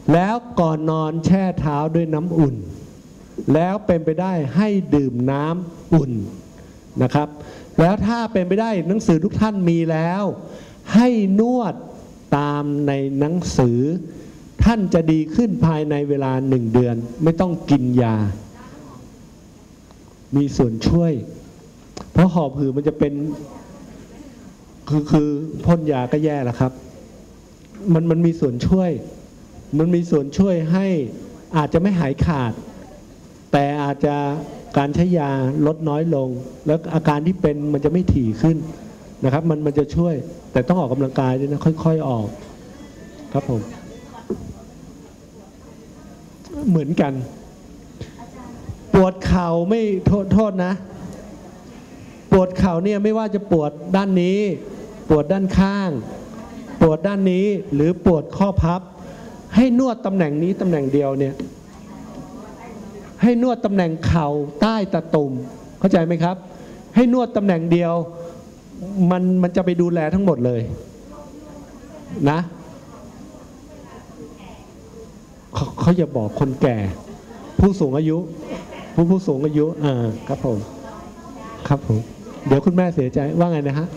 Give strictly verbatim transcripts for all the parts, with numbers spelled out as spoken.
แล้วก่อนนอนแช่เท้าด้วยน้ำอุ่นแล้วเป็นไปได้ให้ดื่มน้ำอุ่นนะครับแล้วถ้าเป็นไปได้หนังสือทุกท่านมีแล้วให้นวดตามในหนังสือท่านจะดีขึ้นภายในเวลาหนึ่งเดือนไม่ต้องกินยามีส่วนช่วยเพราะหอบหืดมันจะเป็นคือคือพ่นยาก็แย่แล้วครับมันมันมีส่วนช่วยมันมีส่วนช่วยให้อาจจะไม่หายขาดแต่อาจจะการใช้ยาลดน้อยลงแล้วอาการที่เป็นมันจะไม่ถี่ขึ้นนะครับมันมันจะช่วยแต่ต้องออกกำลังกายด้วยนะค่อยๆออกครับผมเหมือนกันปวดเข่าไม่โทษโทษนะปวดเข่าเนี่ยไม่ว่าจะปวดด้านนี้ปวดด้านข้างปวดด้านนี้หรือปวดข้อพับให้นวดตำแหน่งนี้ตำแหน่งเดียวเนี่ยให้นวดตำแหน่งเข่าใต้ตะตุ่มเข้าใจไหมครับให้นวดตำแหน่งเดียวมันมันจะไปดูแลทั้งหมดเลยนะเขาเขาอย่าบอกคนแก่ผู้สูงอายุผู้ผู้สูงอายุอ่าครับผมครับผมเดี๋ยวคุณแม่เสียใจว่าไงนะฮะ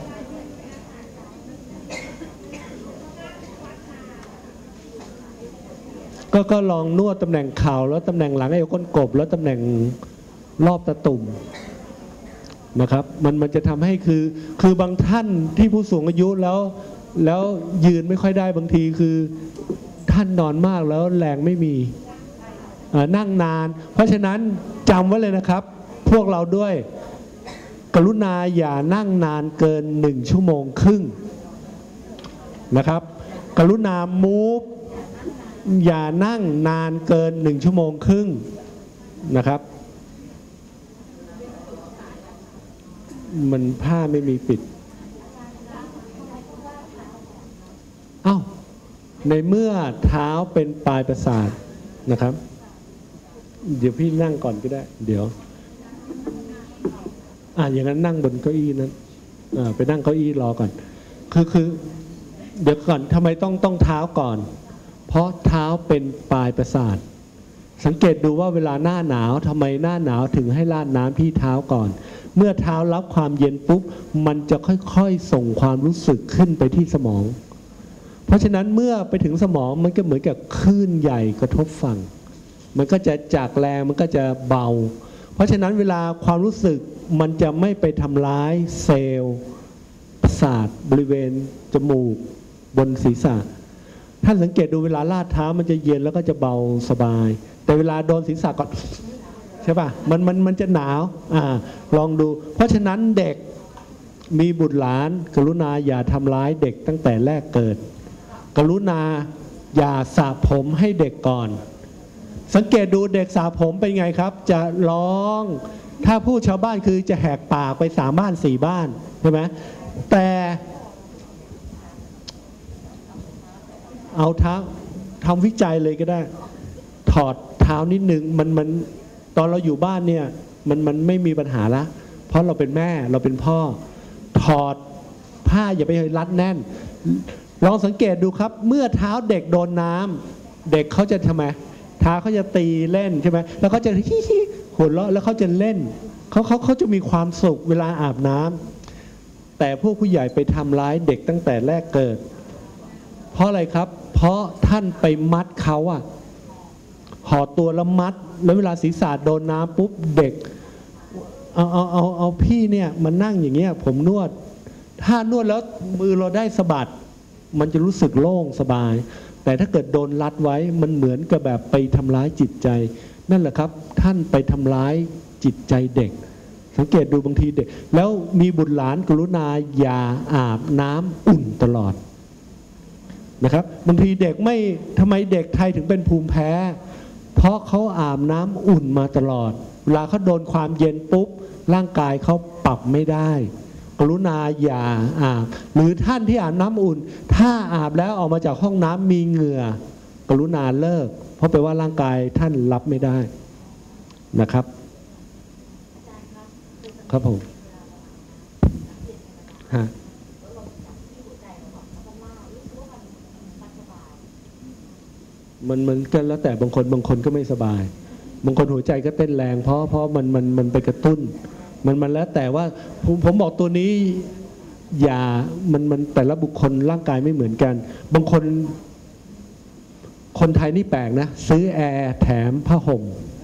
ก็ก็ลองนวดตำแหน่งเข่าแล้วตำแหน่งหลังเอวก้นกบแล้วตำแหน่งรอบตะตุ่มนะครับมันมันจะทำให้คือคือบางท่านที่ผู้สูงอายุแล้วแล้วยืนไม่ค่อยได้บางทีคือท่านนอนมากแล้วแรงไม่มีนั่งนานเพราะฉะนั้นจำไว้เลยนะครับพวกเราด้วยกรุณาอย่านั่งนานเกินหนึ่งชั่วโมงครึ่งนะครับกรุณามูฟอย่านั่งนานเกินหนึ่งชั่วโมงครึ่งนะครับมันผ้าไม่มีปิดเอ้าในเมื่อเท้าเป็นปลายประสาทนะครับเดี๋ยวพี่นั่งก่อนก็ได้เดี๋ยวอ่าอย่างนั้นนั่งบนเก้าอี้นั้นอ่าไปนั่งเก้าอี้รอก่อนคือคือเดี๋ยวก่อนทำไมต้องต้องเท้าก่อนเพราะเท้าเป็นปลายประสาทสังเกตดูว่าเวลาหน้าหนาวทำไมหน้าหนาวถึงให้ราดน้ำที่เท้าก่อนเมื่อเท้ารับความเย็นปุ๊บมันจะค่อยๆส่งความรู้สึกขึ้นไปที่สมองเพราะฉะนั้นเมื่อไปถึงสมองมันก็เหมือนกับคลื่นใหญ่กระทบฝั่งมันก็จะจากแรงมันก็จะเบาเพราะฉะนั้นเวลาความรู้สึกมันจะไม่ไปทำร้ายเซลล์ประสาทบริเวณจมูกบนศีรษะท่านสังเกตดูเวลาลาดเท้ามันจะเย็นแล้วก็จะเบาสบายแต่เวลาโดนศีรษะก็ใช่ป่ะมันมันมันจะหนาวอ่าลองดูเพราะฉะนั้นเด็กมีบุตรหลานกรุณาอย่าทำร้ายเด็กตั้งแต่แรกเกิดกรุณาอย่าสระผมให้เด็กก่อนสังเกตดูเด็กสระผมเป็นไงครับจะร้องถ้าพูดชาวบ้านคือจะแหกปากไปสามบ้านสี่บ้านใช่ไหมแต่เอาเท้าทำวิจัยเลยก็ได้ถอดเท้านิดนึงมันมันตอนเราอยู่บ้านเนี่ยมันมันไม่มีปัญหาละเพราะเราเป็นแม่เราเป็นพ่อถอดผ้าอย่าไปรัดแน่นลองสังเกตดูครับเมื่อเท้าเด็กโดนน้ำเด็กเขาจะทำไมเท้าเขาจะตีเล่นใช่ไหมแล้วเขาจะฮิฮิหัวเราะแล้วเขาจะเล่นเขาเขาเขาจะมีความสุขเวลาอาบน้ำแต่พวกผู้ใหญ่ไปทำร้ายเด็กตั้งแต่แรกเกิดเพราะอะไรครับเพราะท่านไปมัดเขาอะห่อตัวแล้วมัดแล้วเวลาศีรษะโดนน้ำปุ๊บเด็กเอาเอาเอาเอาพี่เนี่ยมานั่งอย่างเงี้ยผมนวดถ้านวดแล้วมือเราได้สะบัดมันจะรู้สึกโล่งสบายแต่ถ้าเกิดโดนรัดไว้มันเหมือนกับแบบไปทำร้ายจิตใจนั่นแหละครับท่านไปทำร้ายจิตใจเด็กสังเกตดูบางทีเด็กแล้วมีบุตรหลานกรุณาอย่าอาบน้ำอุ่นตลอดนะครับบางทีเด็กไม่ทำไมเด็กไทยถึงเป็นภูมิแพ้เพราะเขาอาบน้ำอุ่นมาตลอดเวลาเขาโดนความเย็นปุ๊บร่างกายเขาปรับไม่ได้กรุณาอย่าอาบหรือท่านที่อาบน้ำอุ่นถ้าอาบแล้วออกมาจากห้องน้ำมีเหงื่อกรุณาเลิกเพราะแปลว่าร่างกายท่านรับไม่ได้นะครับครับผมฮะมันมันก็แล้วแต่บางคนบางคนก็ไม่สบายบางคนหัวใจก็เต้นแรงเพราะเพราะมันมันมันไปกระตุ้นมันมันแล้วแต่ว่าผมผมบอกตัวนี้อย่ามันมันแต่ละบุคคลร่างกายไม่เหมือนกันบางคนคนไทยนี่แปลกนะซื้อแอร์แถมผ้าห่ม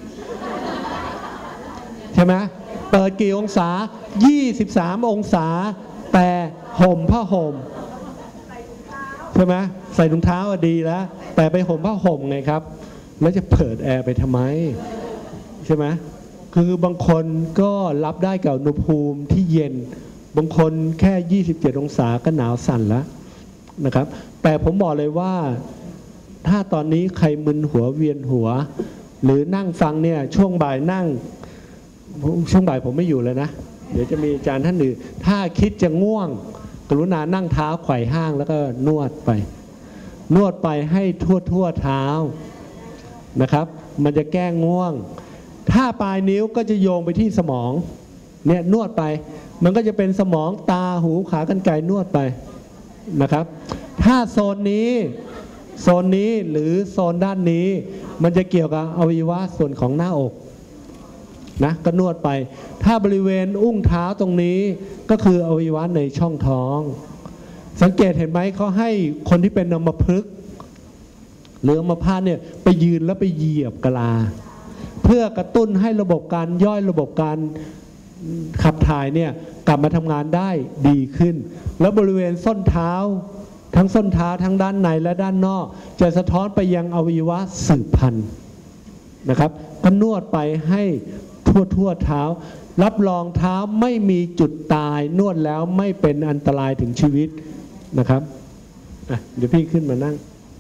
ใช่ไหมเปิดกี่องศายี่สิบสามองศาแต่ห่มผ้าห่มใช่ไหมใส่ถุงเท้าดีแล้วแต่ไปห่มผ้าห่มไงครับแล้วจะเปิดแอร์ไปทำไมใช่ไหมคือบางคนก็รับได้กับอุณหภูมิที่เย็นบางคนแค่ยี่สิบเจ็ดองศาก็หนาวสั่นแล้วนะครับแต่ผมบอกเลยว่าถ้าตอนนี้ใครมึนหัวเวียนหัวหรือนั่งฟังเนี่ยช่วงบ่ายนั่งช่วงบ่ายผมไม่อยู่เลยนะเดี๋ยวจะมีอาจารย์ท่านอื่นถ้าคิดจะง่วงกรุณานั่งเท้าไขว่ห้างแล้วก็นวดไปนวดไปให้ทั่วทั่วเท้านะครับมันจะแก้ง่วงถ้าปลายนิ้วก็จะโยงไปที่สมองเนี่ยนวดไปมันก็จะเป็นสมองตาหูขากรรไกรนวดไปนะครับถ้าโซนนี้โซนนี้หรือโซนด้านนี้มันจะเกี่ยวกับอวัยวะส่วนของหน้าอกนะก็นวดไปถ้าบริเวณอุ้งเท้าตรงนี้ก็คืออวัยวะในช่องท้องสังเกตเห็นไหมเขาให้คนที่เป็นอัมพฤกษ์หรืออัมพาตเนี่ยไปยืนแล้วไปเหยียบกะลาเพื่อกระตุ้นให้ระบบการย่อยระบบการขับถ่ายเนี่ยกลับมาทำงานได้ดีขึ้นแล้วบริเวณส้นเท้าทั้งส้นเท้าทั้งด้านในและด้านนอกจะสะท้อนไปยังอวัยวะสืบพันธุ์นะครับก็นวดไปให้ทั่วทั่วเท้ารับรองเท้าไม่มีจุดตายนวดแล้วไม่เป็นอันตรายถึงชีวิตนะครับอ่ะเดี๋ยวพี่ขึ้นมานั่ง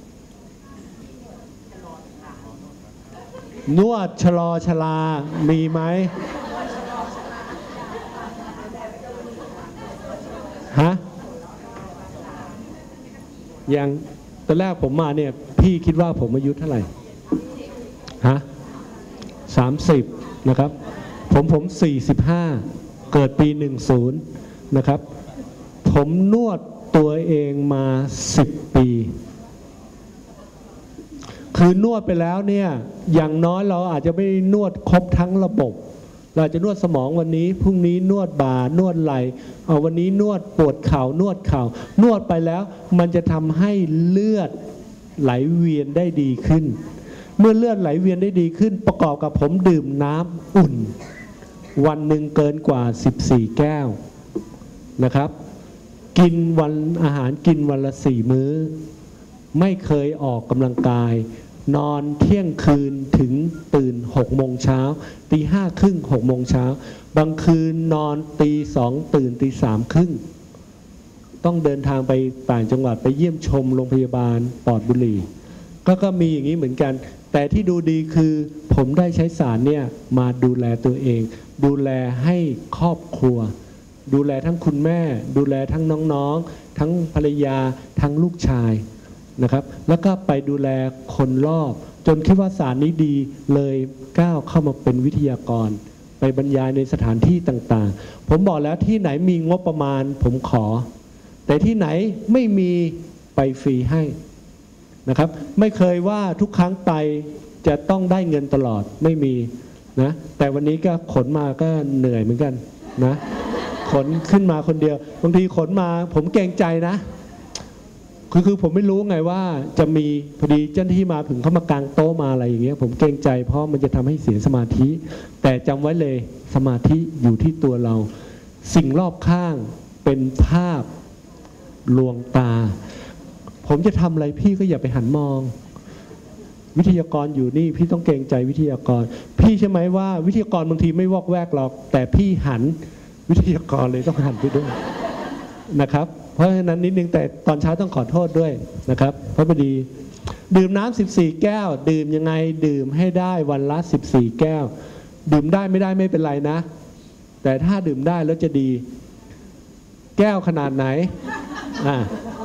นวดชะลอชลามีไหมฮะอย่างตอนแรกผมมาเนี่ยพี่คิดว่าผมอายุเท่าไหร่ฮะสามสิบนะครับผมผมสี่สิบห้าเกิดปีหนึ่งศูนย์นะครับผมนวดตัวเองมาสิบปีคือนวดไปแล้วเนี่ยอย่างน้อยเราอาจจะไม่นวดครบทั้งระบบเราจะนวดสมองวันนี้พรุ่งนี้นวดบ่านวดไหล่เอาวันนี้นวดปวดเข่านวดเข่านวดไปแล้วมันจะทำให้เลือดไหลเวียนได้ดีขึ้นเมื่อเลือดไหลเวียนได้ดีขึ้นประกอบกับผมดื่มน้ำอุ่นวันหนึ่งเกินกว่าสิบสี่แก้วนะครับกินวันอาหารกินวันละสี่มื้อไม่เคยออกกำลังกายนอนเที่ยงคืนถึงตื่นหกโมงเช้าตีห้าครึ่งหกโมงเช้าบางคืนนอนตีสองตื่นตีสามครึ่งต้องเดินทางไปต่างจังหวัดไปเยี่ยมชมโรงพยาบาลปอดบุรีก็ก็มีอย่างนี้เหมือนกันแต่ที่ดูดีคือผมได้ใช้สารเนี่ยมาดูแลตัวเองดูแลให้ครอบครัวดูแลทั้งคุณแม่ดูแลทั้งน้องๆทั้งภรรยาทั้งลูกชายนะครับแล้วก็ไปดูแลคนรอบจนคิดว่าสารนี้ดีเลยก้าวเข้ามาเป็นวิทยากรไปบรรยายในสถานที่ต่างๆผมบอกแล้วที่ไหนมีงบประมาณผมขอแต่ที่ไหนไม่มีไปฟรีให้นะครับไม่เคยว่าทุกครั้งไปจะต้องได้เงินตลอดไม่มีนะแต่วันนี้ก็ขนมาก็เหนื่อยเหมือนกันนะขนขึ้นมาคนเดียวบางทีขนมาผมเกรงใจนะคือคือผมไม่รู้ไงว่าจะมีพอดีเจ้าหน้าที่มาถึงเขามากางโต๊ะมาอะไรอย่างเงี้ยผมเกรงใจเพราะมันจะทำให้เสียสมาธิแต่จำไว้เลยสมาธิอยู่ที่ตัวเราสิ่งรอบข้างเป็นภาพลวงตาผมจะทำอะไรพี่ก็อย่าไปหันมองวิทยากรอยู่นี่พี่ต้องเกรงใจวิทยากรพี่ใช่ไหมว่าวิทยากรบางทีไม่วอกแวกหรอกแต่พี่หันวิทยากรเลยต้องหันไปด้วยนะครับเพราะฉะนั้นนิดนึงแต่ตอนเช้าต้องขอโทษด้วยนะครับเพราะพอดีดื่มน้ำสิบสี่แก้วดื่มยังไงดื่มให้ได้วันละสิบสี่แก้วดื่มได้ไม่ได้ไม่เป็นไรนะแต่ถ้าดื่มได้แล้วจะดีแก้วขนาดไหนอ่า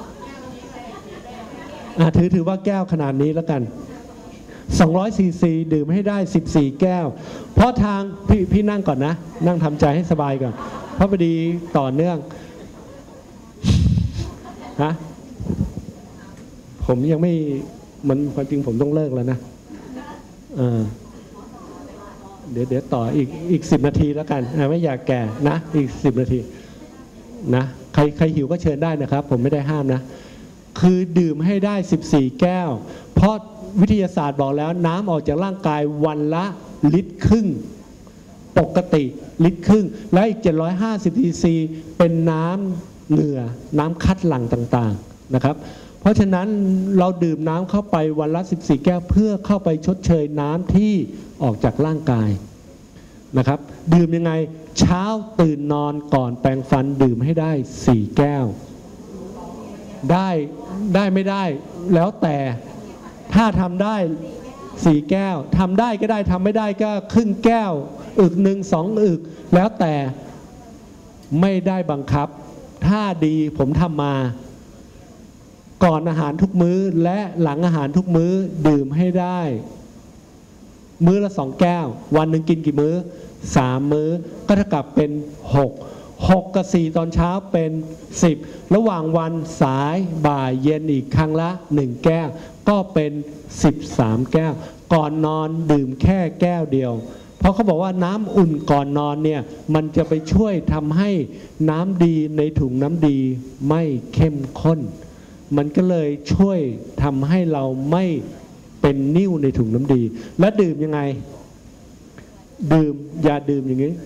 อ่าถือถือว่าแก้วขนาดนี้แล้วกันสองร้อยซีซีดื่มให้ได้สิบสี่แก้วเพราะทางพี่พี่นั่งก่อนนะนั่งทำใจให้สบายก่อนเพราะพอดีต่อเนื่องฮะผมยังไม่มันความจริงผมต้องเลิกแล้วนะเออเดี๋ยวเดี๋ยวต่ออีกอีกสิบนาทีแล้วกันไม่อยากแก่นะอีกสิบนาทีนะใครใครหิวก็เชิญได้นะครับผมไม่ได้ห้ามนะคือดื่มให้ได้สิบสี่แก้วเพราะวิทยาศาสตร์บอกแล้วน้ำออกจากร่างกายวันละลิตรครึ่งปกติลิตรครึ่งและอีกเจ็ดร้อยห้าสิบซีซีเป็นน้ำเหงื่อน้ำคัดหลั่งต่างๆนะครับเพราะฉะนั้นเราดื่มน้ำเข้าไปวันละสิบสี่แก้วเพื่อเข้าไปชดเชยน้ำที่ออกจากร่างกายนะครับดื่มยังไงเช้าตื่นนอนก่อนแปรงฟันดื่มให้ได้สี่แก้วได้ได้ไม่ได้แล้วแต่ถ้าทำได้สี่แก้วทำได้ก็ได้ทำไม่ได้ก็ครึ่งแก้วอึกหนึ่งสองอึกแล้วแต่ไม่ได้บังคับถ้าดีผมทำมาก่อนอาหารทุกมื้อและหลังอาหารทุกมื้อดื่มให้ได้มื้อละสองแก้ววันหนึ่งกินกี่มื้อสามมื้อก็เท่ากับเป็นหกหกกับสี่ตอนเช้าเป็นสิบระหว่างวันสายบ่ายเย็นอีกครั้งละหนึ่งแก้วก็เป็นสิบสามแก้วก่อนนอนดื่มแค่แก้วเดียวเพราะเขาบอกว่าน้ำอุ่นก่อนนอนเนี่ยมันจะไปช่วยทำให้น้ำดีในถุงน้ำดีไม่เข้มข้นมันก็เลยช่วยทำให้เราไม่เป็นนิ่วในถุงน้ำดีและดื่มยังไงดื่มอย่าดื่มอย่างนี้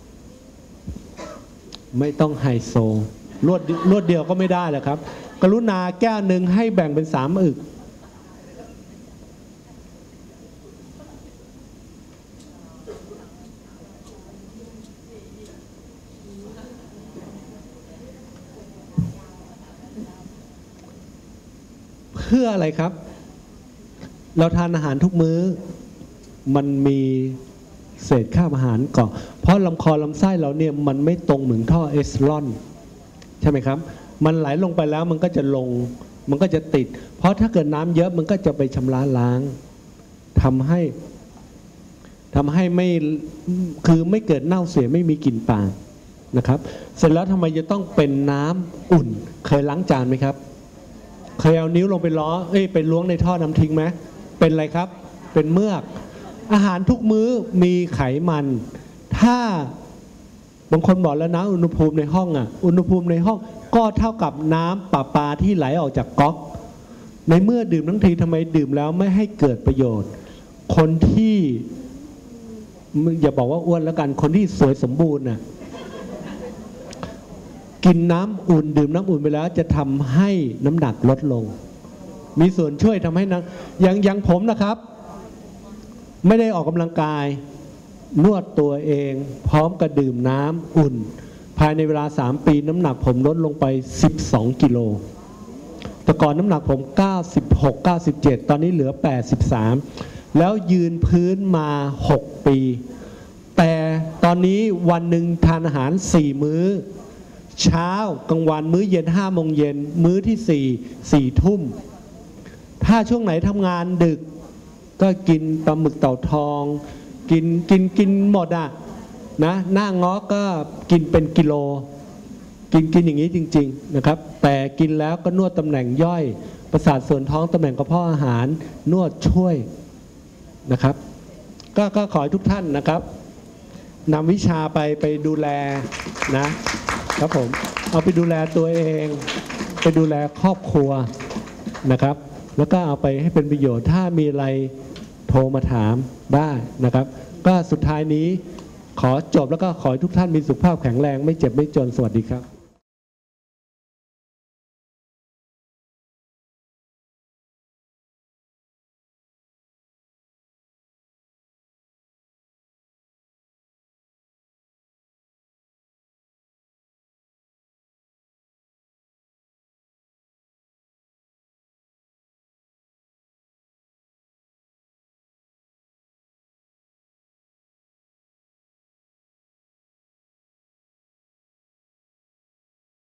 ไม่ต้องไฮโซรวดรวดเดียวก็ไม่ได้แหละครับกรุณาแก้วหนึ่งให้แบ่งเป็นสามอึกเพื่ออะไรครับเราทานอาหารทุกมื้อมันมีเศษคราบอาหารเกาะเพราะลำคอลำไส้เราเนี่ยมันไม่ตรงเหมือนท่อเอสลอนใช่ไหมครับมันไหลลงไปแล้วมันก็จะลงมันก็จะติดเพราะถ้าเกิดน้ำเยอะมันก็จะไปชำระล้างทำให้ทำให้ไม่คือไม่เกิดเน่าเสียไม่มีกลิ่นปากนะครับเสร็จแล้วทำไมจะต้องเป็นน้ำอุ่นเคยล้างจานไหมครับเคยเอานิ้วลงไปล้อเอ้ยไปล้วงในท่อน้ำทิ้งไหมเป็นอะไรครับเป็นเมือกอาหารทุกมื้อมีไขมันถ้าบางคนบอกแล้วนะอุณหภูมิในห้องอ่ะอุณหภูมิในห้องก็เท่ากับน้ำประปาที่ไหลออกจากก๊อกในเมื่อดื่มทั้งทีทำไมดื่มแล้วไม่ให้เกิดประโยชน์คนที่อย่าบอกว่าอ้วนแล้วกันคนที่สวยสมบูรณ์น่ะกินน้ำอุ่นดื่มน้ำอุ่นไปแล้วจะทำให้น้ำหนักลดลงมีส่วนช่วยทำให้นะอย่างอย่างผมนะครับไม่ได้ออกกำลังกายนวดตัวเองพร้อมกับดื่มน้ำอุ่นภายในเวลาสามปีน้ำหนักผมลดลงไปสิบสองกิโลแต่ก่อนน้ำหนักผมเก้าสิบหก เก้าสิบเจ็ดตอนนี้เหลือแปดสิบสามแล้วยืนพื้นมาหกปีแต่ตอนนี้วันหนึ่งทานอาหารสี่มื้อเช้ากลางวันมื้อเย็นห้าโมงเย็นมื้อที่สี่สี่ทุ่มถ้าช่วงไหนทำงานดึกก็กินปลาหมึกเต่าทองกินกินกินหมดอ่ะนะหน้าง้อก็กินเป็นกิโลกินกินอย่างนี้จริงๆนะครับแต่กินแล้วก็นวดตำแหน่งย่อยประสาทส่วนท้องตำแหน่งกระเพาะอาหารนวดช่วยนะครับก็ก็ขอให้ทุกท่านนะครับนำวิชาไปไปดูแลนะครับผมเอาไปดูแลตัวเองไปดูแลครอบครัวนะครับแล้วก็เอาไปให้เป็นประโยชน์ถ้ามีอะไรโทรมาถามได้นะครับก็สุดท้ายนี้ขอจบแล้วก็ขอให้ทุกท่านมีสุขภาพแข็งแรงไม่เจ็บไม่จนสวัสดีครับ